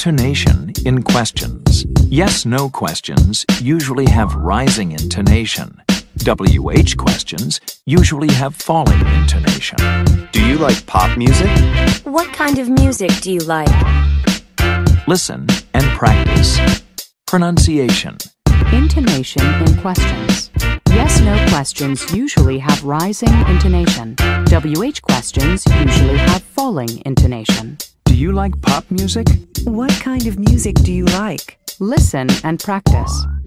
Intonation in questions. Yes-no questions usually have rising intonation. WH questions usually have falling intonation. Do you like pop music? What kind of music do you like? Listen and practice. Pronunciation. Intonation in questions. Yes-no questions usually have rising intonation. WH questions usually have falling intonation. Do you like pop music? What kind of music do you like? Listen and practice.